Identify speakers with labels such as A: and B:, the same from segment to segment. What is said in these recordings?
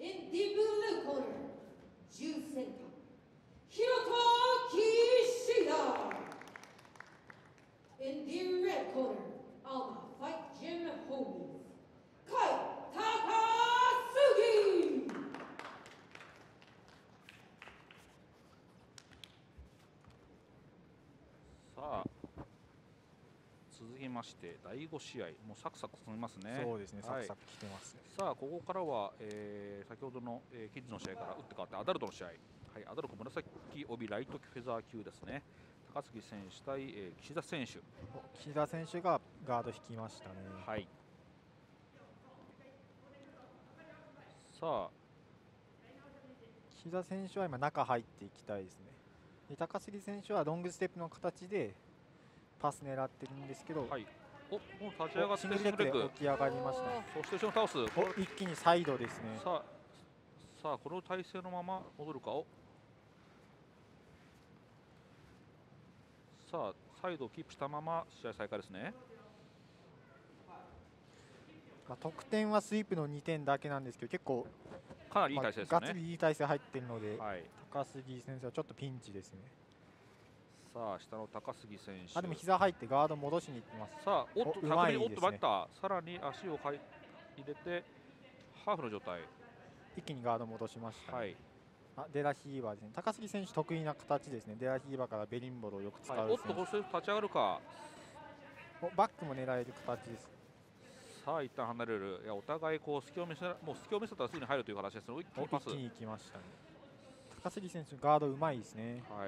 A: In the blue corner, 10センター、広田岸田。In the red corner, Alma Fight Gym Homies, Kai Takasugi.
B: さあ続きまして第5試合、もうサクサク進みますね。
C: そうですね、サクサク来てますね。
B: さあここからは、先ほどの、キッズの試合から打って変わってアダルトの試合、はい、アダルト紫帯ライトフェザー級ですね。高杉選手対、岸田選手。
C: 岸田選手がガード引きましたね。
B: はい。さあ
C: 岸田選手は今中入っていきたいですね。で高杉選手はロングステップの形でパス狙ってるんですけど、
B: はい、もう立ち上がって
C: シングルレッグで起き上がりました。
B: そして後ろ倒す。
C: 一気にサイドですね。
B: さあこの体勢のまま戻るか。さあサイドをキープしたまま試合再開ですね。
C: 得点はスイープの2点だけなんですけど、結構
B: かなりいい体勢ですね。
C: がっつりいい体勢入っているので、
B: はい、
C: 高杉選手はちょっとピンチですね。
B: さあ下の高杉選手、
C: でも膝入ってガード戻しにいってます。
B: さあおっと
C: うまいですね。
B: おっとバッターさらに足を入れてハーフの状態、
C: 一気にガード戻しました、ね。
B: はい、
C: デラヒーバーですね。高杉選手得意な形ですね。デラヒーバーからベリンボロをよく使う、はい、
B: おっとこれ立ち上がるか。
C: バックも狙える形です。
B: さあ一旦離れる。いやお互いこう隙を見せたらすぐに入るという形ですので、
C: 一気に行きましたね。高杉選手ガードうまいですね。
B: はい。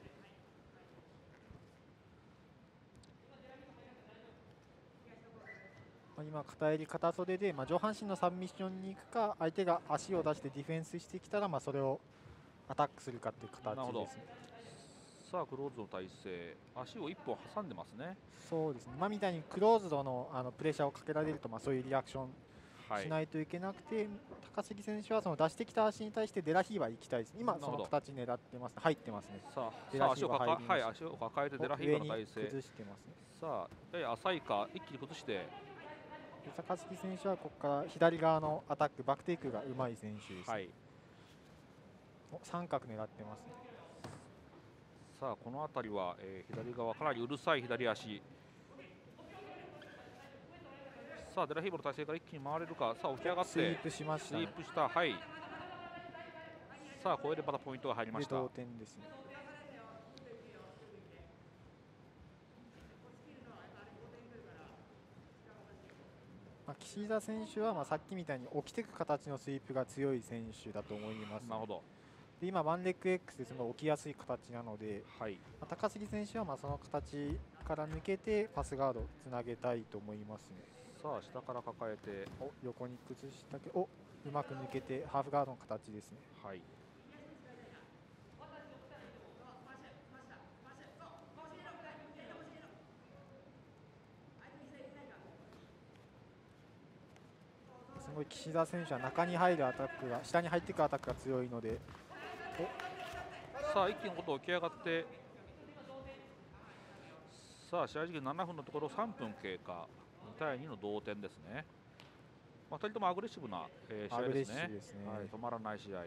C: 今片襟片袖で、上半身のサブミッションに行くか、相手が足を出してディフェンスしてきたら、それをアタックするかという形ですね。
B: さあクローズの体勢、足を1本挟んでますね。
C: そうですね。今みたいにクローズドのプレッシャーをかけられると、そういうリアクションしないといけなくて、高杉選手はその出してきた足に対してデラヒーバー行きたいです。今その形狙ってます。入ってますね。
B: さあ足を抱えてデラヒーバーの体勢
C: 崩してますね。
B: さあやや浅いか、一気に崩して。
C: 高杉選手はここから左側のアタックバックテイクがうまい選手です、はい、三角狙ってますね。
B: さあこの辺りは、左側かなりうるさい左足。さあデラヒーバーの体勢から一気に回れるか。さあ起き上がって
C: スイープしました、ね、
B: スイープした。はい。さあこれでまたポイントが入りました。
C: 同点ですね。岸田選手はさっきみたいに起きていく形のスイープが強い選手だと思います、ね。
B: なるほど。
C: で今ワンレッグ X ですごい起きやすい形なので、
B: はい、
C: 高杉選手はその形から抜けてパスガードをつなげたいと思いますね。
B: さあ下から抱えて
C: 横に崩したけどうまく抜けてハーフガードの形ですね。
B: はい。
C: すごい岸田選手は中に入るアタックが下に入っていくアタックが強いので、
B: さあ一気に起き上がって、さあ試合時間7分のところ3分経過、2対2の同点ですね。2人ともアグレッシブな、試合ですね。はい、止まらない試合。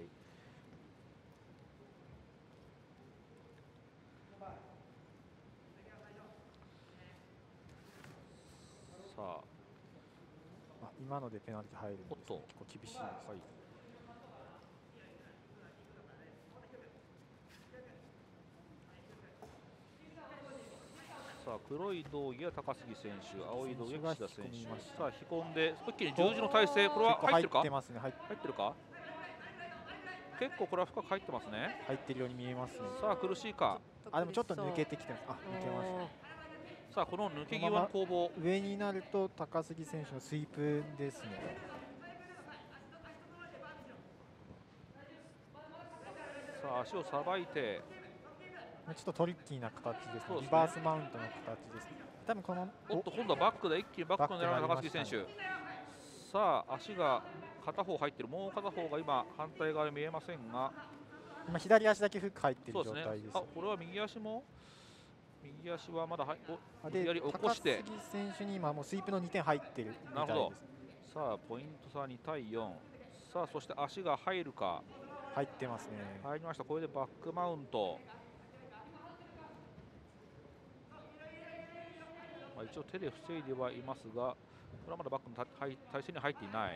B: さあ
C: 今のでペナルティ入るんです、ね、結構厳しいです、はい。
B: さあ黒い道着が高杉選手、青い道着が岸田選手。さあ引き込んで一気に十字の体勢、これは入ってるか。
C: 入ってますね。入
B: ってるか。結構これは深く入ってますね。
C: 入ってるように見えますね。
B: さあ苦しいか。
C: でもちょっと抜けてきてます。抜けました。
B: さあこの抜け際の攻防、
C: 上になると高杉選手のスイープですね。
B: さあ足をさばいて、
C: ちょっとトリッキーな形ですね。リバースマウントの形ですね。多分この
B: 今度はバックで一気にバックを狙う高杉選手。さあ足が片方入ってる、もう片方が今反対側に見えませんが、
C: 今左足だけフック入っている状態です。
B: これは右足はまだ左起こして、
C: 高杉選手に今もうスイープの2点入っているみたいです。
B: さあポイント差2対4。 さあそして足が入るか。
C: 入ってますね。
B: 入りました。これでバックマウント。一応手で防いではいますが、これはまだバックの体勢に入っていない。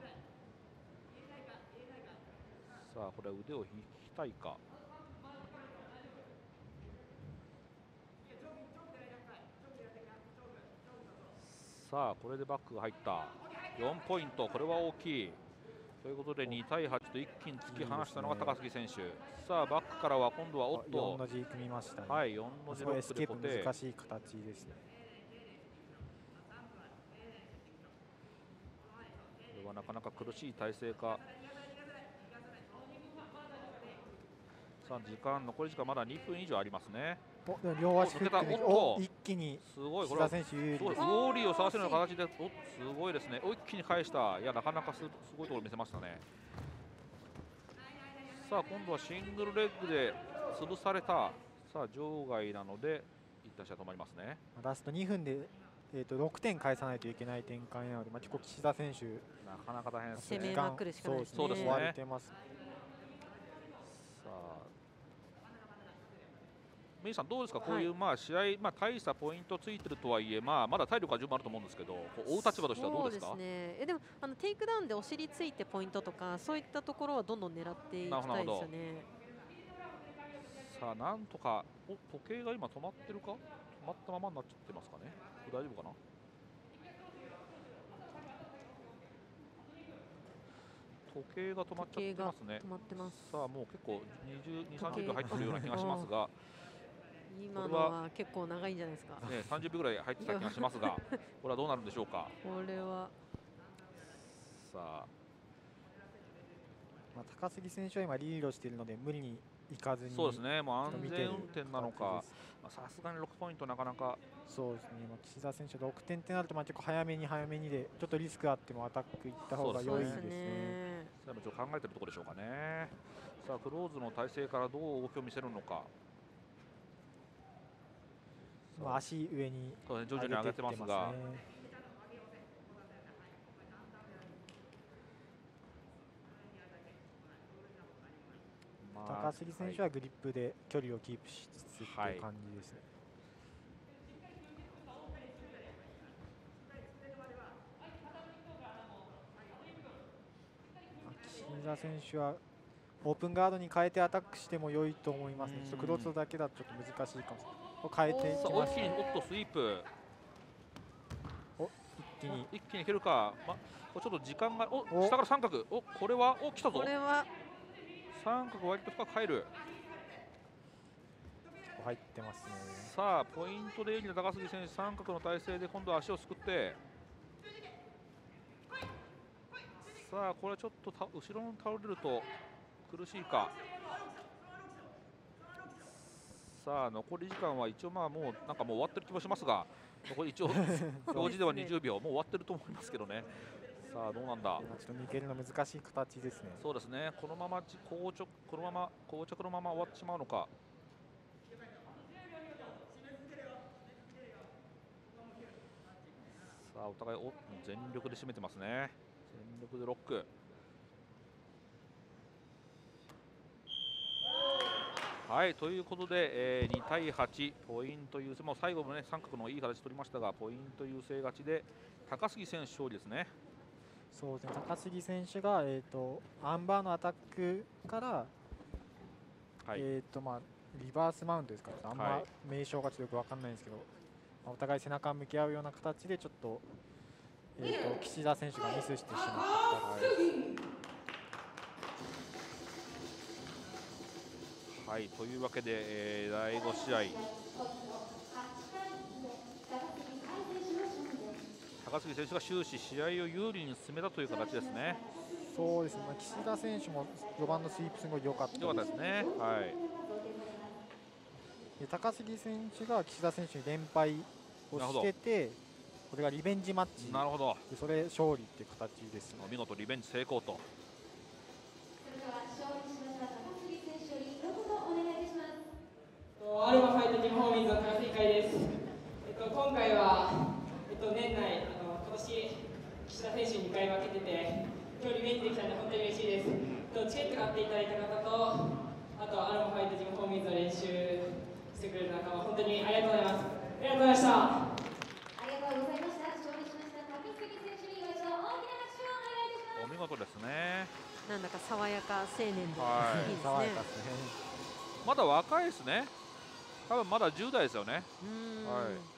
B: さあこれは腕を引きたいか。さあこれでバックが入った。4ポイント、これは大きいということで2対8と一気に突き放したのが高杉選手。さあバックからは今度は
C: 4の字組みましたね。
B: はい、4の字ロックで
C: エスケープ難しい形ですね。
B: これはなかなか苦しい体勢か。さあ時間残り時間まだ2分以上ありますね。
C: 両足フックに一気に
B: すごい、
C: 岸田選手有利です。
B: ウォーリーを探せるような形で、すごいですね。一気に返した。いやなかなかすごいところを見せましたね。さあ今度はシングルレッグで潰された。さあ場外なので一旦試合止まりますね。
C: ラスト2分で6点返さないといけない展開なので、結構岸田選手
B: なかなか大変ですね。
D: 攻めまくるしかないですね。
B: そうですね。
C: 追われてます。
B: さあメイさんどうですか、こういう試合、大したポイントついてるとはいえ、まだ体力は十分あると思うんですけど、追う立場としてはどうですか。
D: そうですね。でもテイクダウンでお尻ついてポイントとかそういったところはどんどん狙っていきたいですよね。
B: さあなんとか時計が今止まってるか、止まったままになっちゃってますかね。大丈夫かな。時計が止まっちゃってますね。
D: 止まってます。
B: さあもう結構20、30秒入ってるような気がしますが。
D: 今のは結構長いんじゃないですか。
B: ね、30秒ぐらい入ってた気がしますが、これはどうなるんでしょうか。
D: これは
B: さあ、
C: 高杉選手は今リードしているので無理にいかずに、
B: そうですね、もう安全運転なのか、さすがに6ポイントなかなか。
C: そうですね、岸田選手6点ってなると結構早めにでちょっとリスクあってもアタックいった方が良いですね。
B: それもちょっと考えてるところでしょうかね。さあクローズの体勢からどう動きを見せるのか。
C: 足上に
B: 徐々に上げてますが、
C: 高杉選手はグリップで距離をキープしつつという感じですね。岸田選手はオープンガードに変えてアタックしても良いと思いますね。ちょっとクローズだけだとちょっと難しいかもしれない。変えていきましたね。
B: スイープ。一気にいけるか。ちょっと時間が下から三角。これは来たぞ。
D: これは
B: 三角割と深く入る。
C: 入ってますね。
B: さあポイントで有利な高杉選手、三角の体勢で今度は足をすくって。さあこれはちょっと後ろに倒れると苦しいか。さあ残り時間は一応もうもう終わってる気もしますが、残り一応表示では20秒もう終わってると思いますけどね。さあどうなんだ。
C: ちょっと抜けるの難しい形ですね。
B: そうですね。このまま膠着のまま終わってしまうのか。さあお互い全力で締めてますね。全力でロック。はい、ということで、2対8ポイント優勢、最後もね三角のいい形取りましたがポイント優勢勝ちで高杉選手勝利ですね。
C: そうですね、高杉選手が、アンバーのアタックから、リバースマウントですか、あんま名称がちょっとよく分かんないんですけど、お互い背中を向き合うような形でちょっと、岸田選手がミスしてしまった
B: はい、というわけで、第5試合高杉選手が終始試合を有利に進めたという形ですね。
C: そうですね、岸田選手も4番のスイープすごい良かった
B: ですね。はい。
C: で高杉選手が岸田選手に連敗をしてて、これがリベンジマッチ。
B: なるほど。
C: でそれ勝利っていう形ですね。
B: 見事リベンジ成功と。
E: アルマファイトティムホーミーズの高杉海です。今回は、年内今年岸田選手に2回負けてて、 今日リベンジできたので本当に嬉しいです。チケット買っていただいた方と、あとアロマファイトジムホーミーズの練習してくれる仲間、本当にありがとうございます。ありがとうございました。
A: ありがとうございました。勝利しました竹杉選手にご一度大きな拍手をお願いいたします。
B: お見事ですね。
D: なんだか爽やか青年でいいですね。
C: 爽やかですね。
B: まだ若いですね。多分まだ10代ですよね。
D: うん。
B: はい。